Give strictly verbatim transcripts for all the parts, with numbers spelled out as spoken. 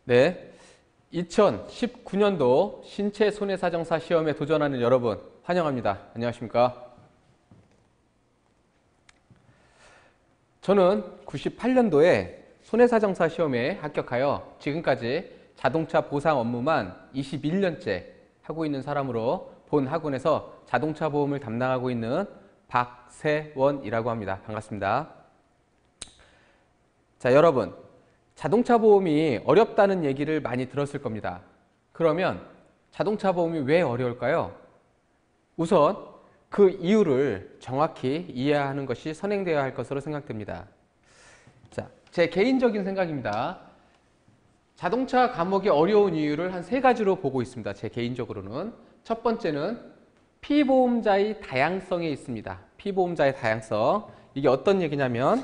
네, 이천십구 년도 신체 손해사정사 시험에 도전하는 여러분 환영합니다. 안녕하십니까? 저는 구십팔 년도에 손해사정사 시험에 합격하여 지금까지 자동차 보상 업무만 이십일 년째 하고 있는 사람으로 본 학원에서 자동차 보험을 담당하고 있는 박세원이라고 합니다. 반갑습니다. 자, 여러분, 자동차 보험이 어렵다는 얘기를 많이 들었을 겁니다. 그러면 자동차 보험이 왜 어려울까요? 우선 그 이유를 정확히 이해하는 것이 선행되어야 할 것으로 생각됩니다. 자, 제 개인적인 생각입니다. 자동차 과목이 어려운 이유를 한 세 가지로 보고 있습니다. 제 개인적으로는. 첫 번째는 피보험자의 다양성에 있습니다. 피보험자의 다양성. 이게 어떤 얘기냐면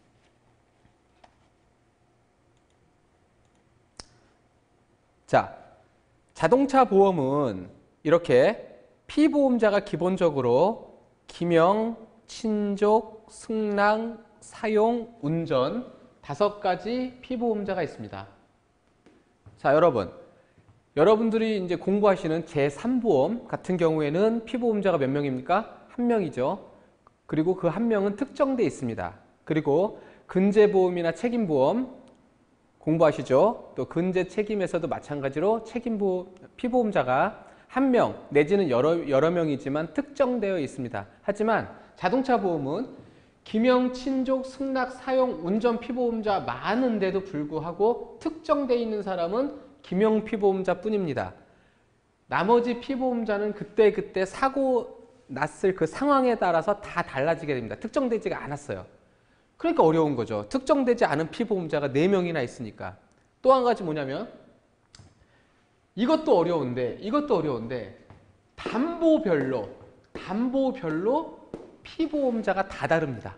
자, 자동차 보험은 이렇게 피보험자가 기본적으로 기명, 친족, 승낙, 사용, 운전 다섯 가지 피보험자가 있습니다. 자, 여러분, 여러분들이 이제 공부하시는 제삼 보험 같은 경우에는 피보험자가 몇 명입니까? 한 명이죠. 그리고 그 한 명은 특정돼 있습니다. 그리고 근제보험이나 책임보험 공부하시죠? 또 근제 책임에서도 마찬가지로 책임보험, 피보험자가 한 명 내지는 여러, 여러 명이지만 특정되어 있습니다. 하지만 자동차 보험은 기명, 친족, 승낙, 사용, 운전 피보험자 많은데도 불구하고 특정되어 있는 사람은 기명 피보험자 뿐입니다. 나머지 피보험자는 그때그때 사고 났을 그 상황에 따라서 다 달라지게 됩니다. 특정되지가 않았어요. 그러니까 어려운 거죠. 특정되지 않은 피보험자가 네 명이나 있으니까. 또 한 가지 뭐냐면 이것도 어려운데 이것도 어려운데 담보별로 담보별로 피보험자가 다 다릅니다.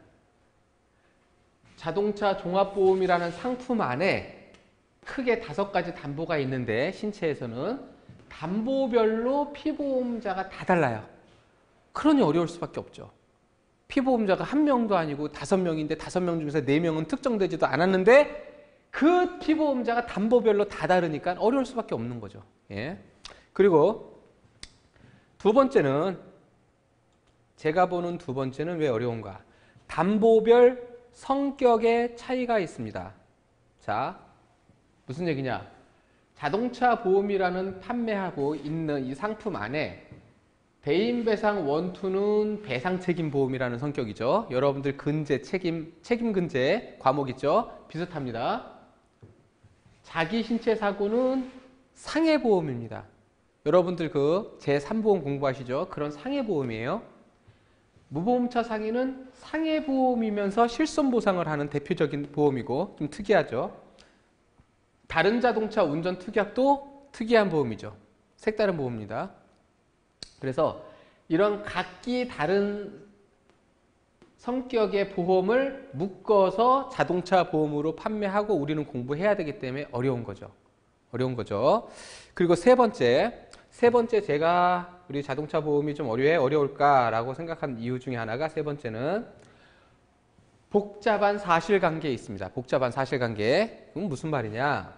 자동차 종합보험이라는 상품 안에 크게 다섯 가지 담보가 있는데 신체에서는 담보별로 피보험자가 다 달라요. 그러니 어려울 수밖에 없죠. 피보험자가 한 명도 아니고 다섯 명인데 다섯 명 중에서 네 명은 특정되지도 않았는데 그 피보험자가 담보별로 다 다르니까 어려울 수밖에 없는 거죠. 예. 그리고 두 번째는 제가 보는 두 번째는 왜 어려운가? 담보별 성격의 차이가 있습니다. 자, 무슨 얘기냐? 자동차 보험이라는 판매하고 있는 이 상품 안에 대인배상 원투는 배상책임보험이라는 성격이죠. 여러분들 근제, 책임, 책임근제 과목 있죠? 비슷합니다. 자기신체사고는 상해보험입니다. 여러분들 그 제삼 보험 공부하시죠? 그런 상해보험이에요. 무보험차 상해는 상해보험이면서 실손보상을 하는 대표적인 보험이고 좀 특이하죠. 다른 자동차 운전 특약도 특이한 보험이죠. 색다른 보험입니다. 그래서 이런 각기 다른 성격의 보험을 묶어서 자동차 보험으로 판매하고 우리는 공부해야 되기 때문에 어려운 거죠. 어려운 거죠. 그리고 세 번째, 세 번째 제가 우리 자동차 보험이 좀 왜 어려울까라고 생각한 이유 중에 하나가 세 번째는 복잡한 사실관계에 있습니다. 복잡한 사실관계. 그건 무슨 말이냐?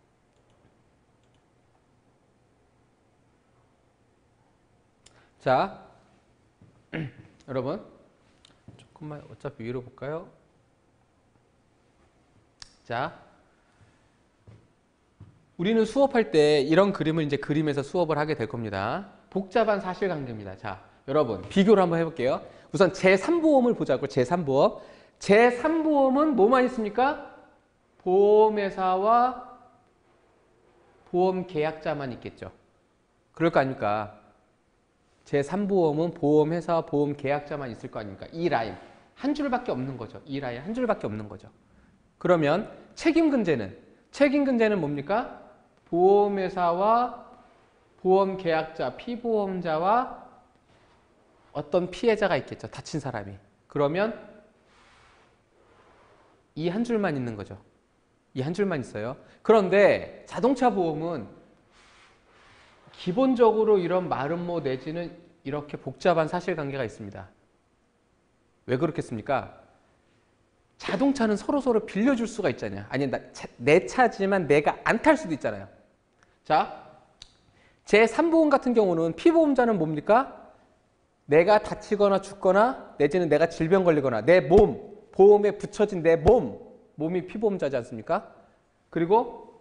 자, 여러분 조금만 어차피 위로 볼까요? 자, 우리는 수업할 때 이런 그림을 이제 그림에서 수업을 하게 될 겁니다. 복잡한 사실관계입니다. 자, 여러분 비교를 한번 해볼게요. 우선 제삼 보험을 보자고. 제삼 보험. 제삼 보험은 뭐만 있습니까? 보험회사와 보험 계약자만 있겠죠. 그럴 거 아닙니까? 제삼 보험은 보험회사와 보험 계약자만 있을 거 아닙니까? 이 라인. 한 줄밖에 없는 거죠. 이 라인 한 줄밖에 없는 거죠. 그러면 책임근제는? 책임근제는 뭡니까? 보험회사와 보험 계약자, 피보험자와 어떤 피해자가 있겠죠. 다친 사람이. 그러면 이 한 줄만 있는 거죠. 이 한 줄만 있어요. 그런데 자동차 보험은 기본적으로 이런 마름모 내지는 이렇게 복잡한 사실관계가 있습니다. 왜 그렇겠습니까? 자동차는 서로서로 빌려줄 수가 있잖아요. 아니, 나, 차, 내 차지만 내가 안 탈 수도 있잖아요. 자, 제삼 보험 같은 경우는 피보험자는 뭡니까? 내가 다치거나 죽거나 내지는 내가 질병 걸리거나 내 몸, 보험에 붙여진 내 몸, 몸이 피보험자지 않습니까? 그리고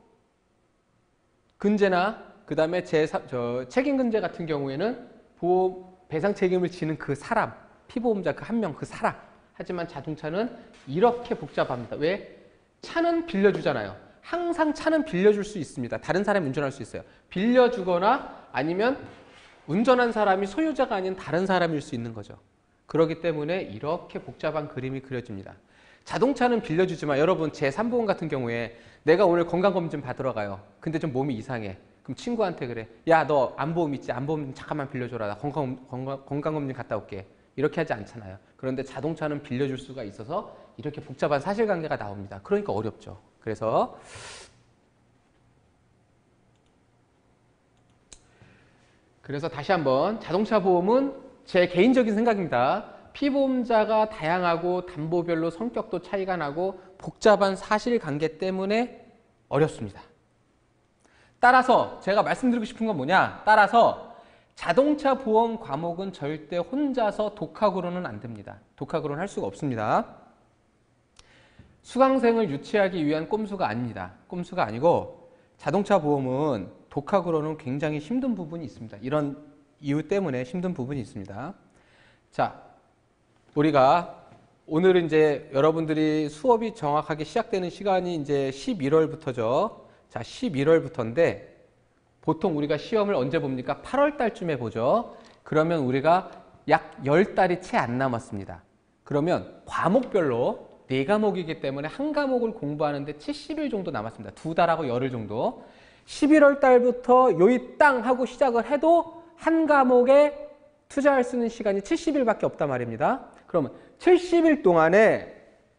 근제나 그 다음에 제삼, 저 책임근제 같은 경우에는 보험 배상 책임을 지는 그 사람, 피보험자 그 한 명, 그 사람. 하지만 자동차는 이렇게 복잡합니다. 왜? 차는 빌려주잖아요. 항상 차는 빌려줄 수 있습니다. 다른 사람이 운전할 수 있어요. 빌려주거나 아니면 운전한 사람이 소유자가 아닌 다른 사람일 수 있는 거죠. 그렇기 때문에 이렇게 복잡한 그림이 그려집니다. 자동차는 빌려주지만 여러분 제삼 보험 같은 경우에 내가 오늘 건강검진 받으러 가요. 근데 좀 몸이 이상해. 그럼 친구한테 그래. 야, 너 안보험 있지? 안보험 잠깐만 빌려줘라. 나 건강, 건강, 건강검진 갔다 올게. 이렇게 하지 않잖아요. 그런데 자동차는 빌려줄 수가 있어서 이렇게 복잡한 사실관계가 나옵니다. 그러니까 어렵죠. 그래서 그래서 다시 한번 자동차 보험은 제 개인적인 생각입니다. 피보험자가 다양하고 담보별로 성격도 차이가 나고 복잡한 사실관계 때문에 어렵습니다. 따라서 제가 말씀드리고 싶은 건 뭐냐? 따라서 자동차 보험 과목은 절대 혼자서 독학으로는 안 됩니다. 독학으로는 할 수가 없습니다. 수강생을 유치하기 위한 꼼수가 아닙니다. 꼼수가 아니고 자동차 보험은 독학으로는 굉장히 힘든 부분이 있습니다. 이런 이유 때문에 힘든 부분이 있습니다. 자, 우리가 오늘은 이제 여러분들이 수업이 정확하게 시작되는 시간이 이제 십일월부터죠. 자, 십일월부터인데 보통 우리가 시험을 언제 봅니까? 팔월 달쯤에 보죠. 그러면 우리가 약 열 달이 채 안 남았습니다. 그러면 과목별로 네 과목이기 때문에 한 과목을 공부하는데 칠십 일 정도 남았습니다. 두 달하고 열흘 정도. 십일월 달부터 요이 땅 하고 시작을 해도 한 과목에 투자할 수 있는 시간이 칠십 일밖에 없단 말입니다. 그러면 칠십 일 동안에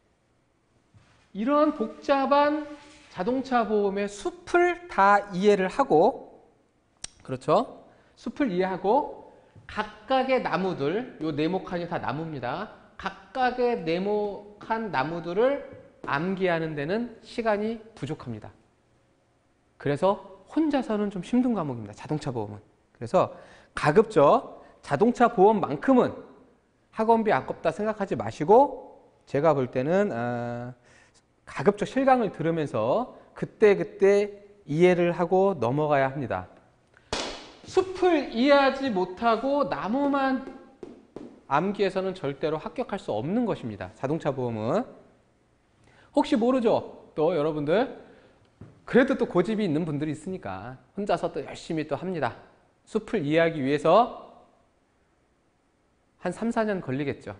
이런 복잡한 자동차 보험의 숲을 다 이해를 하고, 그렇죠? 숲을 이해하고 각각의 나무들, 요 네모칸이 다 나무입니다. 각각의 네모칸 나무들을 암기하는 데는 시간이 부족합니다. 그래서 혼자서는 좀 힘든 과목입니다. 자동차 보험은. 그래서 가급적 자동차 보험만큼은 학원비 아깝다 생각하지 마시고 제가 볼 때는 아, 가급적 실강을 들으면서 그때그때 이해를 하고 넘어가야 합니다. 숲을 이해하지 못하고 나무만 암기해서는 절대로 합격할 수 없는 것입니다. 자동차 보험은. 혹시 모르죠? 또 여러분들 그래도 또 고집이 있는 분들이 있으니까 혼자서 또 열심히 또 합니다. 숲을 이해하기 위해서 한 삼, 사 년 걸리겠죠.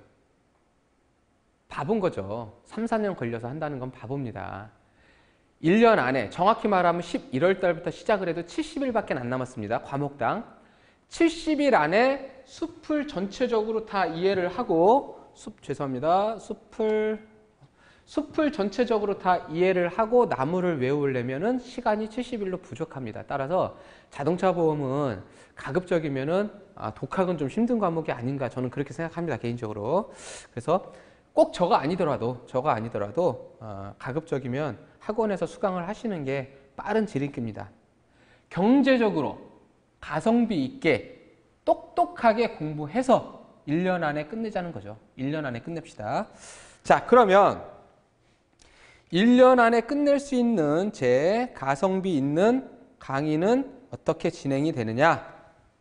바본 거죠. 삼, 사 년 걸려서 한다는 건 바보입니다. 일 년 안에 정확히 말하면 십일월 달부터 시작을 해도 칠십 일밖에 안 남았습니다. 과목당. 칠십 일 안에 숲을 전체적으로 다 이해를 하고 숲 죄송합니다. 숲을 숲을 전체적으로 다 이해를 하고 나무를 외우려면은 시간이 칠십 일로 부족합니다. 따라서 자동차 보험은 가급적이면은 아, 독학은 좀 힘든 과목이 아닌가 저는 그렇게 생각합니다. 개인적으로. 그래서 꼭 저가 아니더라도 저가 아니더라도 어, 가급적이면 학원에서 수강을 하시는 게 빠른 지름길입니다. 경제적으로 가성비 있게 똑똑하게 공부해서 일 년 안에 끝내자는 거죠. 일 년 안에 끝냅시다. 자, 그러면 일 년 안에 끝낼 수 있는 제 가성비 있는 강의는 어떻게 진행이 되느냐?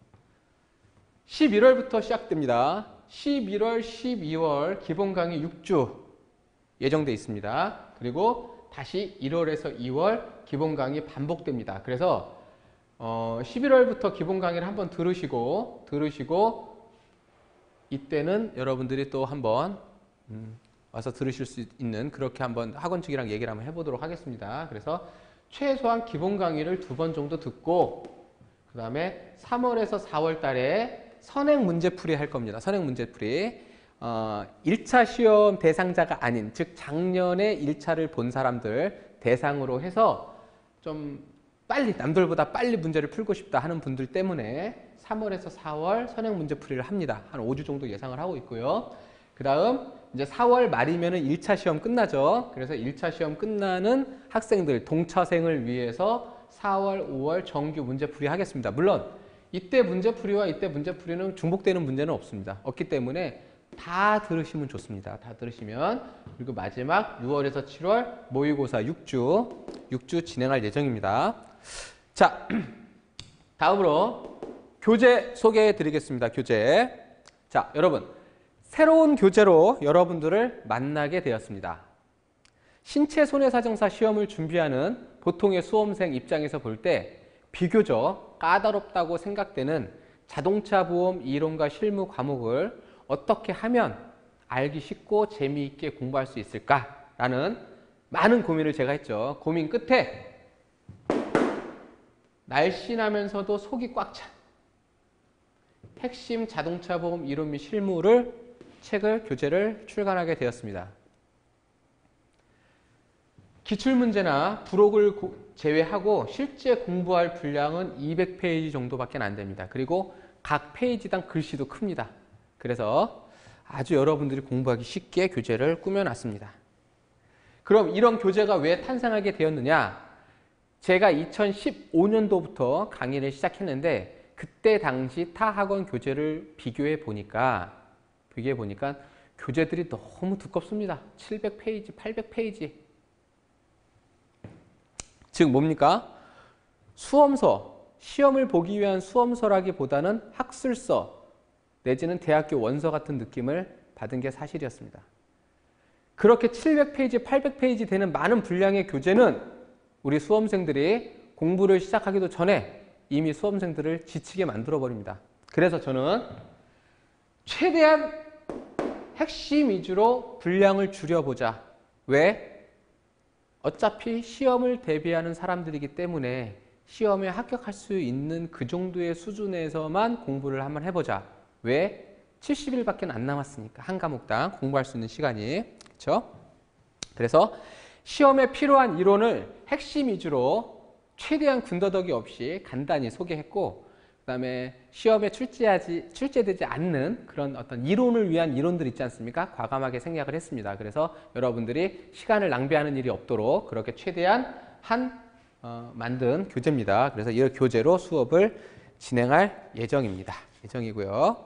십일월부터 시작됩니다. 십일월, 십이월 기본 강의 육 주 예정돼 있습니다. 그리고 다시 일월에서 이월 기본 강의 반복됩니다. 그래서 어, 십일월부터 기본 강의를 한번 들으시고 들으시고 이때는 여러분들이 또 한번 음, 와서 들으실 수 있는 그렇게 한번 학원 측이랑 얘기를 한번 해보도록 하겠습니다. 그래서 최소한 기본 강의를 두 번 정도 듣고 그 다음에 삼월에서 사월 달에 선행 문제풀이 할 겁니다. 선행 문제풀이. 어, 일 차 시험 대상자가 아닌, 즉 작년에 일 차를 본 사람들 대상으로 해서 좀 빨리, 남들보다 빨리 문제를 풀고 싶다 하는 분들 때문에 삼월에서 사월 선행 문제풀이를 합니다. 한 오 주 정도 예상을 하고 있고요. 그 다음 이제 사월 말이면은 일 차 시험 끝나죠. 그래서 일 차 시험 끝나는 학생들, 동차생을 위해서 사월, 오월 정규 문제풀이 하겠습니다. 물론 이때 문제풀이와 이때 문제풀이는 중복되는 문제는 없습니다. 없기 때문에 다 들으시면 좋습니다. 다 들으시면. 그리고 마지막 유월에서 칠월 모의고사 육 주, 육 주 진행할 예정입니다. 자, 다음으로 교재 소개해 드리겠습니다. 교재. 자, 여러분. 새로운 교재로 여러분들을 만나게 되었습니다. 신체 손해사정사 시험을 준비하는 보통의 수험생 입장에서 볼 때 비교적 까다롭다고 생각되는 자동차 보험 이론과 실무 과목을 어떻게 하면 알기 쉽고 재미있게 공부할 수 있을까라는 많은 고민을 제가 했죠. 고민 끝에 날씬하면서도 속이 꽉 찬 핵심 자동차 보험 이론 및 실무를 책을, 교재를 출간하게 되었습니다. 기출문제나 부록을 제외하고 실제 공부할 분량은 이백 페이지 정도밖에 안 됩니다. 그리고 각 페이지당 글씨도 큽니다. 그래서 아주 여러분들이 공부하기 쉽게 교재를 꾸며놨습니다. 그럼 이런 교재가 왜 탄생하게 되었느냐? 제가 이천십오 년도부터 강의를 시작했는데 그때 당시 타 학원 교재를 비교해 보니까 비교해 보니까 교재들이 너무 두껍습니다. 칠백 페이지, 팔백 페이지. 즉 뭡니까? 수험서, 시험을 보기 위한 수험서라기보다는 학술서 내지는 대학교 원서 같은 느낌을 받은 게 사실이었습니다. 그렇게 칠백 페이지, 팔백 페이지 되는 많은 분량의 교재는 우리 수험생들이 공부를 시작하기도 전에 이미 수험생들을 지치게 만들어버립니다. 그래서 저는 최대한 핵심 위주로 분량을 줄여보자. 왜? 어차피 시험을 대비하는 사람들이기 때문에 시험에 합격할 수 있는 그 정도의 수준에서만 공부를 한번 해보자. 왜? 칠십 일밖에 안 남았으니까. 한 과목당 공부할 수 있는 시간이. 그렇죠? 그래서 시험에 필요한 이론을 핵심 위주로 최대한 군더더기 없이 간단히 소개했고 그 다음에 시험에 출제하지, 출제되지 않는 그런 어떤 이론을 위한 이론들 있지 않습니까? 과감하게 생략을 했습니다. 그래서 여러분들이 시간을 낭비하는 일이 없도록 그렇게 최대한 한 어, 만든 교재입니다. 그래서 이 교재로 수업을 진행할 예정입니다. 예정이고요.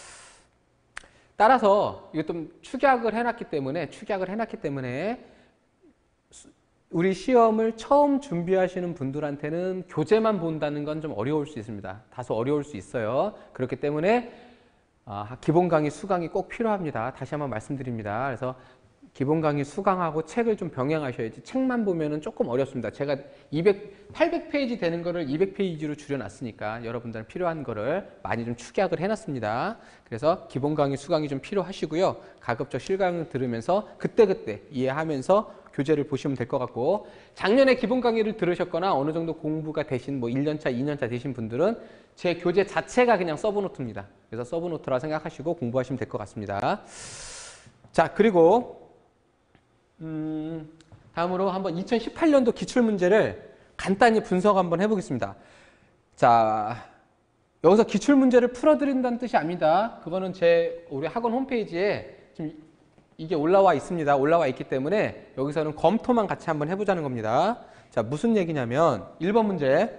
따라서 이거 좀 축약을 해놨기 때문에 축약을 해놨기 때문에 우리 시험을 처음 준비하시는 분들한테는 교재만 본다는 건 좀 어려울 수 있습니다. 다소 어려울 수 있어요. 그렇기 때문에 기본 강의, 수강이 꼭 필요합니다. 다시 한번 말씀드립니다. 그래서 기본 강의, 수강하고 책을 좀 병행하셔야지 책만 보면은 조금 어렵습니다. 제가 이백, 팔백 페이지 되는 거를 이백 페이지로 줄여놨으니까 여러분들은 필요한 거를 많이 좀 축약을 해놨습니다. 그래서 기본 강의, 수강이 좀 필요하시고요. 가급적 실강을 들으면서 그때그때 이해하면서 교재를 보시면 될 것 같고 작년에 기본 강의를 들으셨거나 어느 정도 공부가 되신 뭐 일 년 차, 이 년 차 되신 분들은 제 교재 자체가 그냥 서브노트입니다. 그래서 서브노트라 생각하시고 공부하시면 될 것 같습니다. 자, 그리고 음, 다음으로 한번 이천십팔 년도 기출문제를 간단히 분석 한번 해보겠습니다. 자, 여기서 기출문제를 풀어드린다는 뜻이 아닙니다. 그거는 제 우리 학원 홈페이지에 지금 이게 올라와 있습니다. 올라와 있기 때문에 여기서는 검토만 같이 한번 해보자는 겁니다. 자, 무슨 얘기냐면 일 번 문제.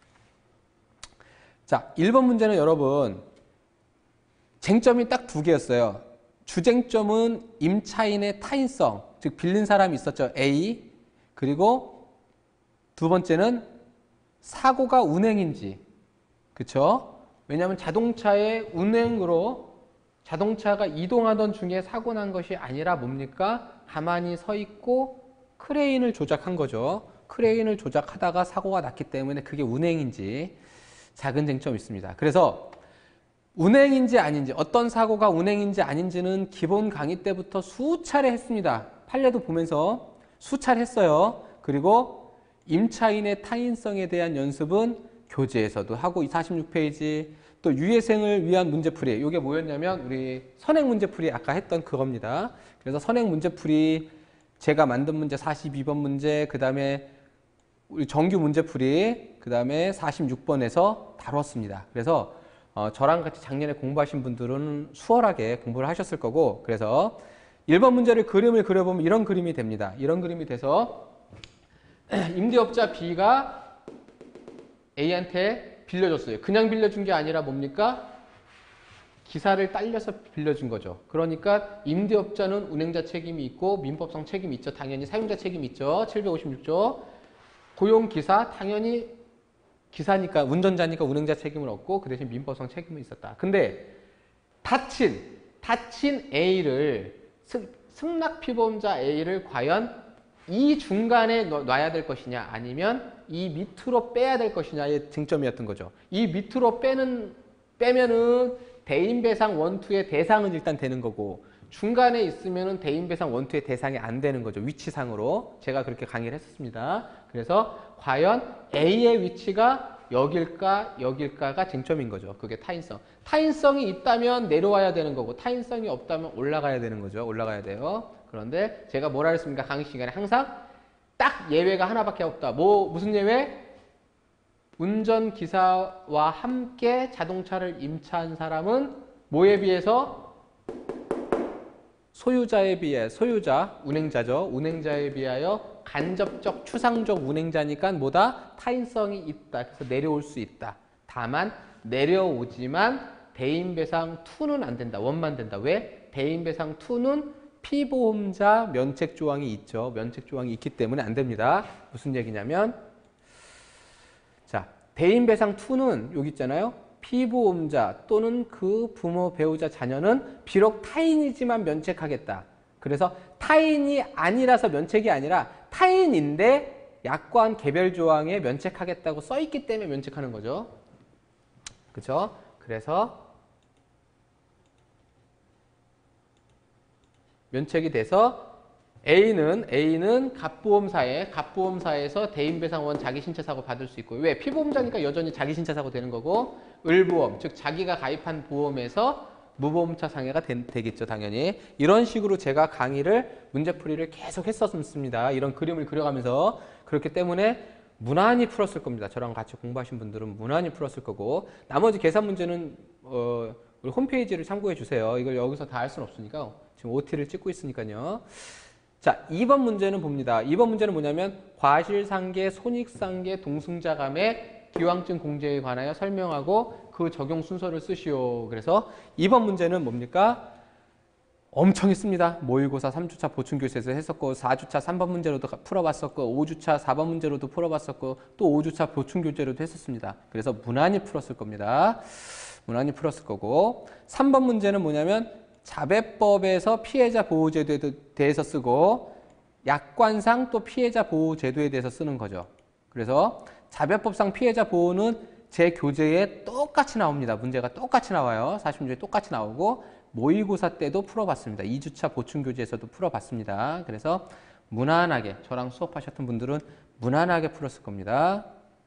자, 일 번 문제는 여러분 쟁점이 딱 두 개였어요. 주쟁점은 임차인의 타인성, 즉 빌린 사람이 있었죠. A. 그리고 두 번째는 사고가 운행인지. 그렇죠? 왜냐하면 자동차의 운행으로 자동차가 이동하던 중에 사고 난 것이 아니라 뭡니까? 가만히 서 있고 크레인을 조작한 거죠. 크레인을 조작하다가 사고가 났기 때문에 그게 운행인지 작은 쟁점이 있습니다. 그래서 운행인지 아닌지, 어떤 사고가 운행인지 아닌지는 기본 강의 때부터 수차례 했습니다. 판례도 보면서 수차례 했어요. 그리고 임차인의 타인성에 대한 연습은 교재에서도 하고 사십육 페이지, 또 유예생을 위한 문제풀이. 이게 뭐였냐면 우리 선행 문제풀이 아까 했던 그겁니다. 그래서 선행 문제풀이 제가 만든 문제 사십이 번 문제, 그 다음에 우리 정규 문제풀이, 그 다음에 사십육 번에서 다뤘습니다. 그래서 어, 저랑 같이 작년에 공부하신 분들은 수월하게 공부를 하셨을 거고, 그래서 일 번 문제를 그림을 그려보면 이런 그림이 됩니다. 이런 그림이 돼서 임대업자 B가 A한테 빌려줬어요. 그냥 빌려준 게 아니라 뭡니까? 기사를 딸려서 빌려준 거죠. 그러니까 임대업자는 운행자 책임이 있고 민법상 책임이 있죠. 당연히 사용자 책임이 있죠. 칠백오십육 조. 고용기사 당연히 기사니까 운전자니까 운행자 책임을 얻고 그 대신 민법상 책임은 있었다. 근데 다친 다친 A를 승낙 피보험자 A를 과연 이 중간에 놔야 될 것이냐 아니면 이 밑으로 빼야 될 것이냐의 쟁점이었던 거죠. 이 밑으로 빼는 빼면은 대인배상 원투의 대상은 일단 되는 거고 중간에 있으면은 대인배상 원투의 대상이 안 되는 거죠. 위치상으로 제가 그렇게 강의를 했었습니다. 그래서 과연 A의 위치가 여길까 여길까가 쟁점인 거죠. 그게 타인성. 타인성이 있다면 내려와야 되는 거고 타인성이 없다면 올라가야 되는 거죠. 올라가야 돼요. 그런데 제가 뭐라 했습니까? 강의 시간에 항상 딱 예외가 하나밖에 없다. 뭐 무슨 예외? 운전기사와 함께 자동차를 임차한 사람은 뭐에 비해서? 소유자에 비해, 소유자, 운행자죠. 운행자에 비하여 간접적, 추상적 운행자니까 뭐다? 타인성이 있다. 그래서 내려올 수 있다. 다만 내려오지만 대인배상 이는 안 된다. 원만 된다. 왜? 대인배상 이는 피보험자 면책 조항이 있죠. 면책 조항이 있기 때문에 안 됩니다. 무슨 얘기냐면 자, 대인배상 이는 여기 있잖아요. 피보험자 또는 그 부모, 배우자, 자녀는 비록 타인이지만 면책하겠다. 그래서 타인이 아니라서 면책이 아니라 타인인데 약관 개별 조항에 면책하겠다고 써있기 때문에 면책하는 거죠. 그렇죠? 그래서 면책이 돼서 A는 A는 갑보험사에 갑보험사에서 대인배상원 자기신체사고 받을 수 있고 왜? 피보험자니까 여전히 자기신체사고 되는 거고 을보험 즉 자기가 가입한 보험에서 무보험차 상해가 되, 되겠죠. 당연히 이런 식으로 제가 강의를 문제풀이를 계속 했었습니다. 이런 그림을 그려가면서 그렇기 때문에 무난히 풀었을 겁니다. 저랑 같이 공부하신 분들은 무난히 풀었을 거고 나머지 계산 문제는 어, 우리 홈페이지를 참고해 주세요. 이걸 여기서 다 할 수는 없으니까 지금 오티를 찍고 있으니까요. 자, 이 번 문제는 봅니다. 이 번 문제는 뭐냐면 과실상계, 손익상계, 동승자감의 기왕증 공제에 관하여 설명하고 그 적용 순서를 쓰시오. 그래서 이 번 문제는 뭡니까? 엄청 했습니다. 모의고사 삼 주차 보충교재에서 했었고 사 주차 삼 번 문제로도 풀어봤었고 오 주차 사 번 문제로도 풀어봤었고 또 오 주차 보충교재로도 했었습니다. 그래서 무난히 풀었을 겁니다. 무난히 풀었을 거고 삼 번 문제는 뭐냐면 자배법에서 피해자 보호제도에 대해서 쓰고 약관상 또 피해자 보호제도에 대해서 쓰는 거죠. 그래서 자배법상 피해자 보호는 제 교재에 똑같이 나옵니다. 문제가 똑같이 나와요. 사십 문제 똑같이 나오고 모의고사 때도 풀어봤습니다. 이 주차 보충교재에서도 풀어봤습니다. 그래서 무난하게 저랑 수업하셨던 분들은 무난하게 풀었을 겁니다.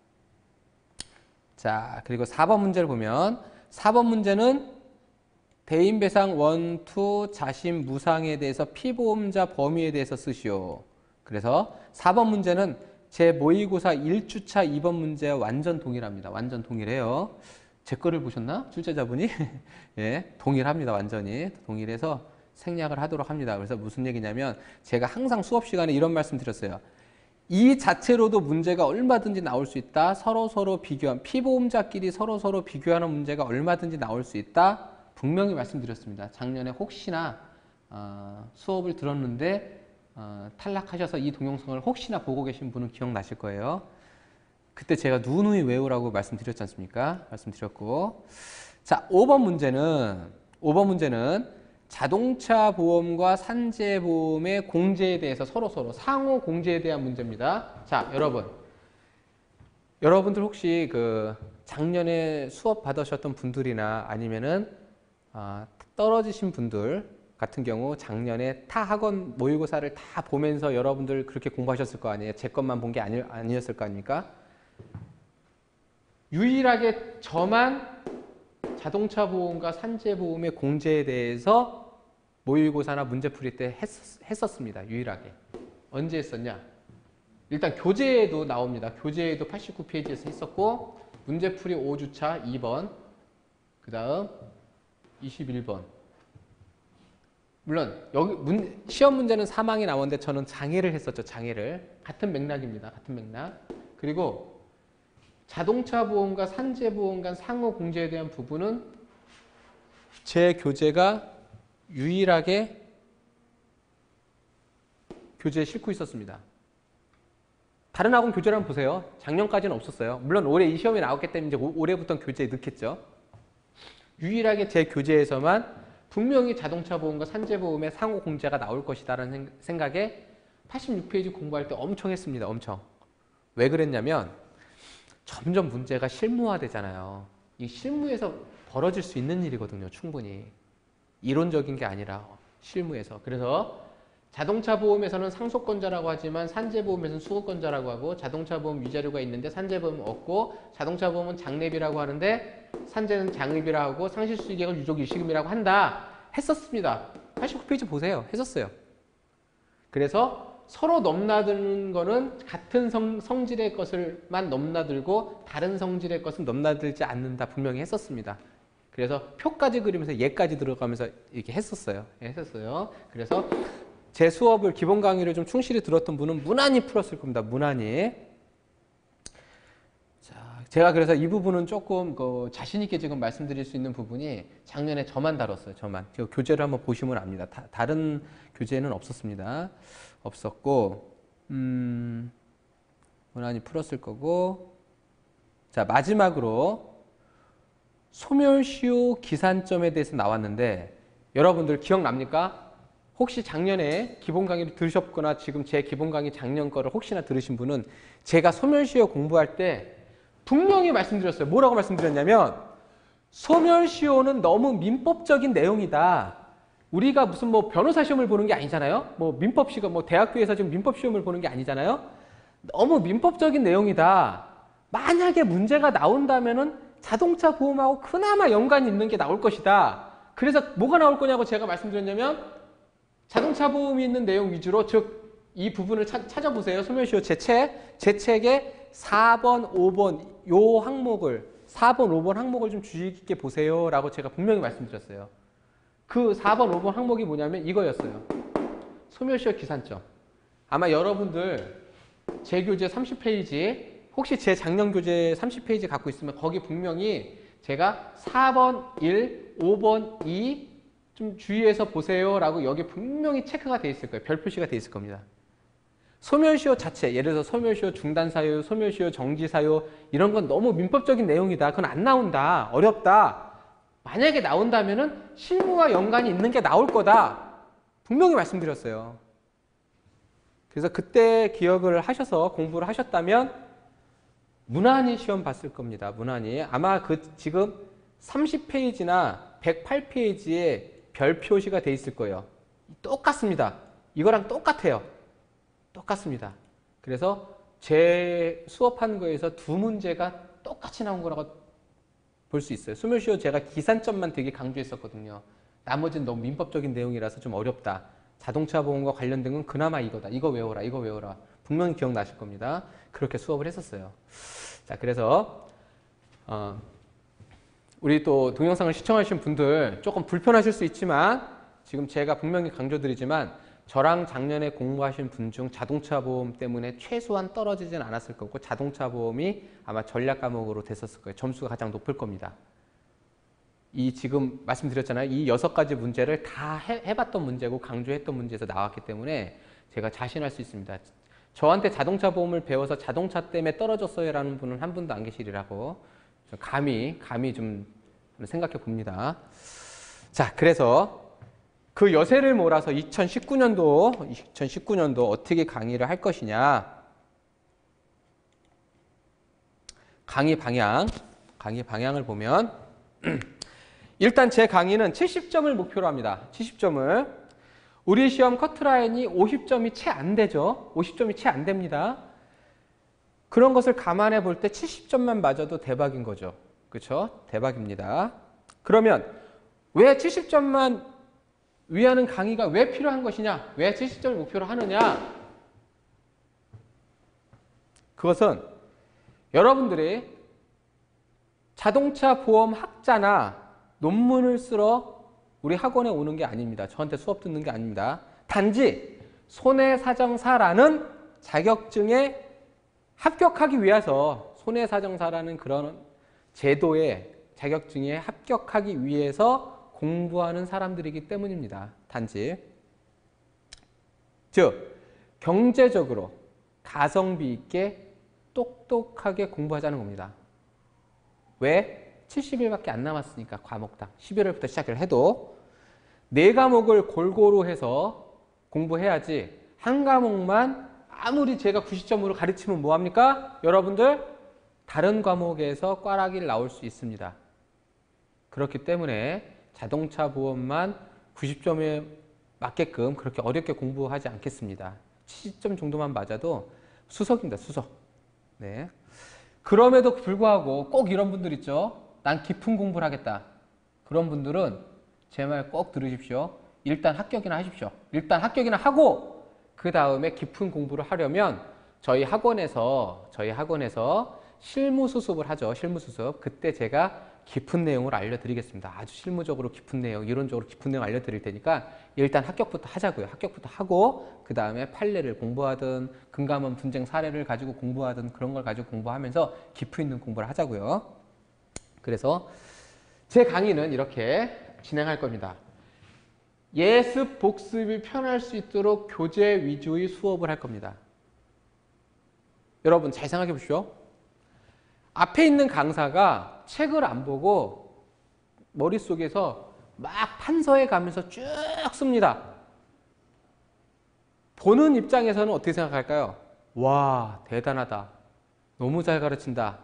자, 그리고 사 번 문제를 보면 사 번 문제는 대인배상 원, 투, 자신, 무상에 대해서 피보험자 범위에 대해서 쓰시오. 그래서 사 번 문제는 제 모의고사 일 주차 이 번 문제와 완전 동일합니다. 완전 동일해요. 제 거를 보셨나? 출제자분이? 예, 동일합니다. 완전히. 동일해서 생략을 하도록 합니다. 그래서 무슨 얘기냐면 제가 항상 수업 시간에 이런 말씀 드렸어요. 이 자체로도 문제가 얼마든지 나올 수 있다. 서로서로 비교한, 피보험자끼리 서로서로 비교하는 문제가 얼마든지 나올 수 있다. 분명히 말씀드렸습니다. 작년에 혹시나 어, 수업을 들었는데 어, 탈락하셔서 이 동영상을 혹시나 보고 계신 분은 기억나실 거예요. 그때 제가 누누이 외우라고 말씀드렸지 않습니까? 말씀드렸고 자, 오 번 문제는 오 번 문제는 자동차 보험과 산재 보험의 공제에 대해서 서로서로 상호 공제에 대한 문제입니다. 자, 여러분 여러분들 혹시 그 작년에 수업 받으셨던 분들이나 아니면은 아, 떨어지신 분들 같은 경우 작년에 타 학원 모의고사를 다 보면서 여러분들 그렇게 공부하셨을 거 아니에요. 제 것만 본 게 아니, 아니었을 거 아닙니까? 유일하게 저만 자동차 보험과 산재 보험의 공제에 대해서 모의고사나 문제풀이 때 했, 했었습니다. 유일하게. 언제 했었냐? 일단 교재에도 나옵니다. 교재에도 팔십구 페이지에서 했었고 문제풀이 오 주차 이 번 그 다음 이십일 번. 물론 여기 문, 시험 문제는 사망이 나오는데 저는 장애를 했었죠. 장애를. 같은 맥락입니다. 같은 맥락. 그리고 자동차 보험과 산재 보험 간 상호 공제에 대한 부분은 제 교재가 유일하게 교재에 싣고 있었습니다. 다른 학원 교재를 한번 보세요. 작년까지는 없었어요. 물론 올해 이 시험이 나왔기 때문에 이제 올해부터 교재에 넣겠죠. 유일하게 제 교재에서만 분명히 자동차 보험과 산재 보험의 상호 공제가 나올 것이다라는 생각에 팔십육 페이지 공부할 때 엄청 했습니다. 엄청. 왜 그랬냐면 점점 문제가 실무화되잖아요. 이 실무에서 벌어질 수 있는 일이거든요. 충분히. 이론적인 게 아니라 실무에서. 그래서 자동차 보험에서는 상속권자라고 하지만 산재 보험에서는 수급권자라고 하고 자동차 보험 위자료가 있는데 산재 보험은 없고 자동차 보험은 장례비라고 하는데 산재는 장의비라고 하고 상실수익액을 유족 일시금이라고 한다. 했었습니다. 팔십구 페이지 보세요. 했었어요. 그래서 서로 넘나드는 거는 같은 성, 성질의 것을만 넘나들고 다른 성질의 것은 넘나들지 않는다. 분명히 했었습니다. 그래서 표까지 그리면서 예까지 들어가면서 이렇게 했었어요. 했었어요. 그래서 제 수업을 기본 강의를 좀 충실히 들었던 분은 무난히 풀었을 겁니다. 무난히. 자, 제가 그래서 이 부분은 조금 그 자신 있게 지금 말씀드릴 수 있는 부분이 작년에 저만 다뤘어요. 저만. 교재를 한번 보시면 압니다. 다, 다른 교재는 없었습니다. 없었고 음, 무난히 풀었을 거고. 자, 마지막으로 소멸시효 기산점에 대해서 나왔는데 여러분들 기억납니까? 혹시 작년에 기본 강의를 들으셨거나 지금 제 기본 강의 작년 거를 혹시나 들으신 분은 제가 소멸시효 공부할 때 분명히 말씀드렸어요. 뭐라고 말씀드렸냐면 소멸시효는 너무 민법적인 내용이다. 우리가 무슨 뭐 변호사 시험을 보는 게 아니잖아요. 뭐 민법 시험, 뭐 대학교에서 지금 민법 시험을 보는 게 아니잖아요. 너무 민법적인 내용이다. 만약에 문제가 나온다면은 자동차 보험하고 그나마 연관이 있는 게 나올 것이다. 그래서 뭐가 나올 거냐고 제가 말씀드렸냐면 자동차 보험이 있는 내용 위주로 즉 이 부분을 차, 찾아보세요. 소멸시효 제 책, 제 책에 사 번, 오 번 요 항목을 사 번, 오 번 항목을 좀 주의 깊게 보세요 라고 제가 분명히 말씀드렸어요. 그 사 번, 오 번 항목이 뭐냐면 이거였어요. 소멸시효 기산점. 아마 여러분들 제 교재 삼십 페이지 혹시 제 작년 교재 삼십 페이지 갖고 있으면 거기 분명히 제가 사 번 일, 오 번 이 좀 주의해서 보세요 라고 여기 분명히 체크가 돼 있을 거예요. 별 표시가 돼 있을 겁니다. 소멸시효 자체, 예를 들어서 소멸시효 중단사유, 소멸시효 정지사유 이런 건 너무 민법적인 내용이다. 그건 안 나온다. 어렵다. 만약에 나온다면은 실무와 연관이 있는 게 나올 거다. 분명히 말씀드렸어요. 그래서 그때 기억을 하셔서 공부를 하셨다면 무난히 시험 봤을 겁니다. 무난히. 아마 그 지금 삼십 페이지나 백팔 페이지에 별 표시가 돼 있을 거예요. 똑같습니다. 이거랑 똑같아요. 똑같습니다. 그래서 제 수업한 거에서 두 문제가 똑같이 나온 거라고 볼 수 있어요. 소멸시효 제가 기산점만 되게 강조했었거든요. 나머지는 너무 민법적인 내용이라서 좀 어렵다. 자동차 보험과 관련된 건 그나마 이거다. 이거 외워라. 이거 외워라. 분명히 기억나실 겁니다. 그렇게 수업을 했었어요. 자, 그래서 어, 우리 또 동영상을 시청하신 분들 조금 불편하실 수 있지만 지금 제가 분명히 강조드리지만 저랑 작년에 공부하신 분 중 자동차 보험 때문에 최소한 떨어지진 않았을 거고 자동차 보험이 아마 전략 과목으로 됐었을 거예요. 점수가 가장 높을 겁니다. 이 지금 말씀드렸잖아요. 이 여섯 가지 문제를 다 해, 해봤던 문제고 강조했던 문제에서 나왔기 때문에 제가 자신할 수 있습니다. 저한테 자동차 보험을 배워서 자동차 때문에 떨어졌어요 라는 분은 한 분도 안 계시리라고 감히 감히 좀 생각해 봅니다. 자, 그래서 그 여세를 몰아서 이천십구 년도 이천십구 년도 어떻게 강의를 할 것이냐. 강의 방향 강의 방향을 보면 일단 제 강의는 칠십 점을 목표로 합니다. 칠십 점을. 우리 시험 커트라인이 오십 점이 채 안 되죠. 오십 점이 채 안 됩니다. 그런 것을 감안해 볼 때 칠십 점만 맞아도 대박인 거죠. 그렇죠? 대박입니다. 그러면 왜 칠십 점만 위하는 강의가 왜 필요한 것이냐? 왜 칠십 점을 목표로 하느냐? 그것은 여러분들이 자동차 보험 학자나 논문을 쓰러 우리 학원에 오는 게 아닙니다. 저한테 수업 듣는 게 아닙니다. 단지 손해사정사라는 자격증에 합격하기 위해서 손해사정사라는 그런 제도에 자격증에 합격하기 위해서 공부하는 사람들이기 때문입니다. 단지. 즉, 경제적으로 가성비 있게 똑똑하게 공부하자는 겁니다. 왜? 칠십 일밖에 안 남았으니까 과목당. 십일월부터 시작을 해도 네 과목을 골고루 해서 공부해야지 한 과목만 아무리 제가 구십 점으로 가르치면 뭐합니까? 여러분들 다른 과목에서 꽈락이 나올 수 있습니다. 그렇기 때문에 자동차 보험만 구십 점에 맞게끔 그렇게 어렵게 공부하지 않겠습니다. 칠십 점 정도만 맞아도 수석입니다. 수석. 네. 그럼에도 불구하고 꼭 이런 분들 있죠. 난 깊은 공부를 하겠다. 그런 분들은 제 말 꼭 들으십시오. 일단 합격이나 하십시오. 일단 합격이나 하고 그 다음에 깊은 공부를 하려면 저희 학원에서 저희 학원에서 실무 수습을 하죠. 실무 수습. 그때 제가 깊은 내용을 알려드리겠습니다. 아주 실무적으로 깊은 내용, 이론적으로 깊은 내용 알려드릴 테니까 일단 합격부터 하자고요. 합격부터 하고 그 다음에 판례를 공부하든 금감원 분쟁 사례를 가지고 공부하든 그런 걸 가지고 공부하면서 깊이 있는 공부를 하자고요. 그래서 제 강의는 이렇게 진행할 겁니다. 예습, 복습이 편할 수 있도록 교재 위주의 수업을 할 겁니다. 여러분 잘 생각해 보십시오. 앞에 있는 강사가 책을 안 보고 머릿속에서 막 판서에 가면서 쭉 씁니다. 보는 입장에서는 어떻게 생각할까요? 와, 대단하다. 너무 잘 가르친다.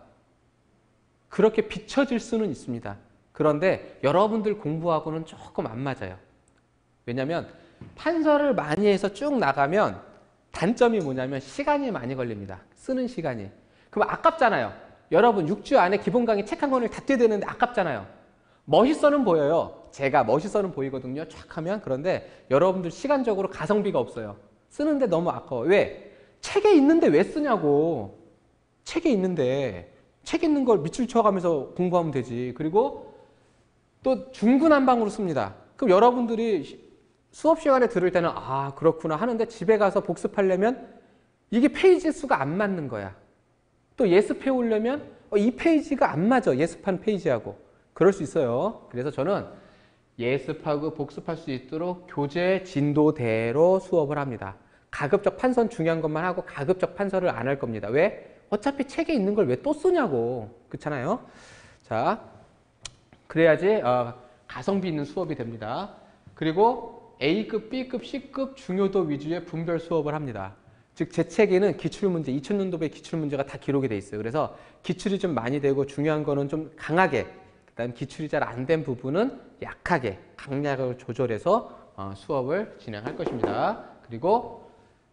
그렇게 비춰질 수는 있습니다. 그런데 여러분들 공부하고는 조금 안 맞아요. 왜냐하면 판서를 많이 해서 쭉 나가면 단점이 뭐냐면 시간이 많이 걸립니다. 쓰는 시간이. 그럼 아깝잖아요. 여러분 육 주 안에 기본 강의 책 한 권을 다 떼야 되는데 아깝잖아요. 멋있어는 보여요. 제가 멋있어는 보이거든요. 쫙 하면. 그런데 여러분들 시간적으로 가성비가 없어요. 쓰는데 너무 아까워. 왜? 책에 있는데 왜 쓰냐고. 책에 있는데 책 있는 걸 밑줄 쳐가면서 공부하면 되지. 그리고 또 중구난방으로 씁니다. 그럼 여러분들이 수업 시간에 들을 때는 아 그렇구나 하는데 집에 가서 복습하려면 이게 페이지 수가 안 맞는 거야. 또 예습해 오려면 이 페이지가 안 맞아. 예습한 페이지하고. 그럴 수 있어요. 그래서 저는 예습하고 복습할 수 있도록 교재 진도대로 수업을 합니다. 가급적 판서는 중요한 것만 하고 가급적 판서를 안 할 겁니다. 왜? 어차피 책에 있는 걸 왜 또 쓰냐고. 그렇잖아요. 자, 그래야지 어, 가성비 있는 수업이 됩니다. 그리고 A급, B급, C급 중요도 위주의 분별 수업을 합니다. 즉 제 책에는 기출문제, 이천 년도부의 기출문제가 다 기록이 돼 있어요. 그래서 기출이 좀 많이 되고 중요한 거는 좀 강하게, 그다음 기출이 잘 안 된 부분은 약하게 강약을 조절해서 어, 수업을 진행할 것입니다. 그리고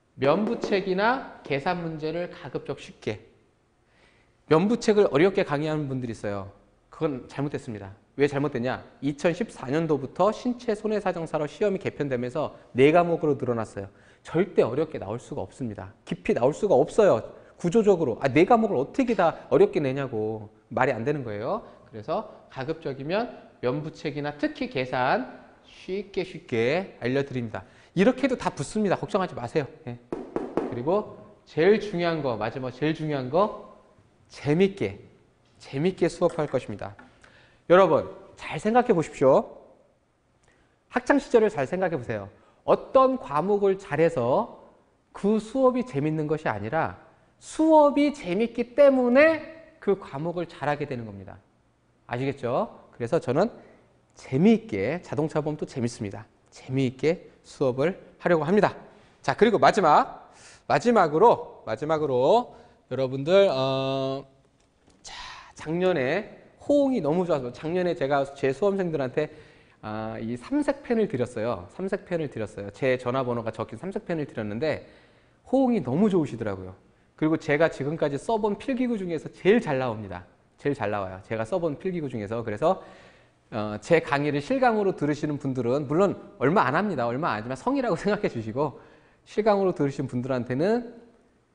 면부책이나 계산 문제를 가급적 쉽게. 면부책을 어렵게 강의하는 분들이 있어요. 그건 잘못됐습니다. 왜 잘못됐냐? 이천십사 년도부터 신체 손해사정사로 시험이 개편되면서 네 과목으로 늘어났어요. 절대 어렵게 나올 수가 없습니다. 깊이 나올 수가 없어요. 구조적으로. 아, 네 과목을 어떻게 다 어렵게 내냐고. 말이 안 되는 거예요. 그래서 가급적이면 면부책이나 특히 계산 쉽게 쉽게 알려드립니다. 이렇게 해도 다 붙습니다. 걱정하지 마세요. 예. 그리고 제일 중요한 거, 마지막 제일 중요한 거 재밌게, 재밌게 수업할 것입니다. 여러분 잘 생각해 보십시오. 학창시절을 잘 생각해 보세요. 어떤 과목을 잘해서 그 수업이 재밌는 것이 아니라 수업이 재밌기 때문에 그 과목을 잘하게 되는 겁니다. 아시겠죠? 그래서 저는 재미있게, 자동차 보험도 재밌습니다. 재미있게 수업을 하려고 합니다. 자, 그리고 마지막, 마지막으로, 마지막으로 여러분들 어, 자, 작년에 호응이 너무 좋아서 작년에 제가 제 수험생들한테 아, 이 삼색펜을 드렸어요. 삼색펜을 드렸어요. 제 전화번호가 적힌 삼색펜을 드렸는데 호응이 너무 좋으시더라고요. 그리고 제가 지금까지 써본 필기구 중에서 제일 잘 나옵니다. 제일 잘 나와요. 제가 써본 필기구 중에서. 그래서 어, 제 강의를 실강으로 들으시는 분들은 물론 얼마 안 합니다. 얼마 안 하지만 성이라고 생각해 주시고 실강으로 들으신 분들한테는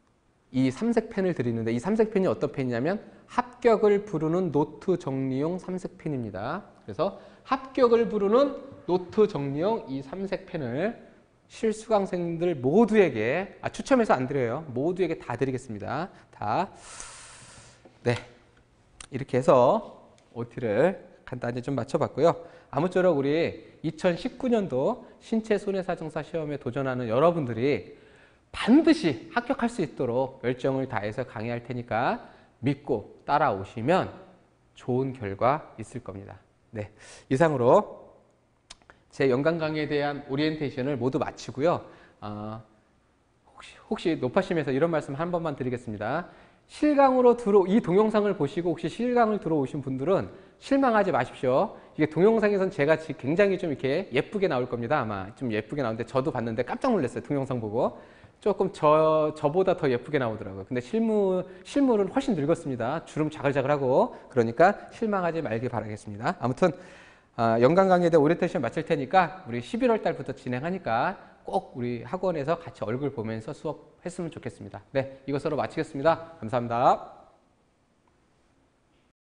이 삼색 펜을 드리는데 이 삼색 펜이 어떤 펜이냐면 합격을 부르는 노트 정리용 삼색 펜입니다. 그래서 합격을 부르는 노트 정리용 이 삼색 펜을 실수강생들 모두에게 아, 추첨해서 안 드려요. 모두에게 다 드리겠습니다. 다. 네. 이렇게 해서 오티를 간단히 좀 맞춰봤고요. 아무쪼록 우리 이천십구 년도 신체 손해사정사 시험에 도전하는 여러분들이 반드시 합격할 수 있도록 열정을 다해서 강의할 테니까 믿고 따라오시면 좋은 결과 있을 겁니다. 네. 이상으로 제 연간 강의에 대한 오리엔테이션을 모두 마치고요. 어, 혹시, 혹시 높아심에서 이런 말씀 한 번만 드리겠습니다. 실강으로 들어 이 동영상을 보시고 혹시 실강을 들어오신 분들은 실망하지 마십시오. 이게 동영상에선 제가 굉장히 좀 이렇게 예쁘게 나올 겁니다. 아마 좀 예쁘게 나오는데 저도 봤는데 깜짝 놀랐어요. 동영상 보고 조금 저 저보다 더 예쁘게 나오더라고요. 근데 실물 실물은 훨씬 늙었습니다. 주름 자글자글하고 그러니까 실망하지 말길 바라겠습니다. 아무튼 어, 연간 강의에 대한 오리엔테이션 마칠 테니까 우리 십일월 달부터 진행하니까 꼭 우리 학원에서 같이 얼굴 보면서 수업했으면 좋겠습니다. 네, 이것으로 마치겠습니다. 감사합니다.